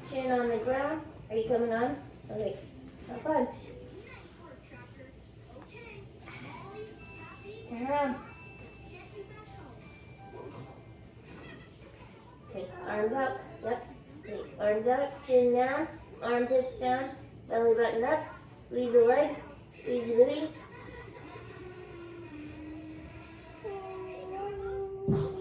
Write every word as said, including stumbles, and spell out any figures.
Chin on the ground. Are you coming on? Okay. Have fun. Turn around. Okay, arms up. Yep. Okay, arms up, chin down, armpits down, belly button up. Squeeze the legs, squeeze the booty.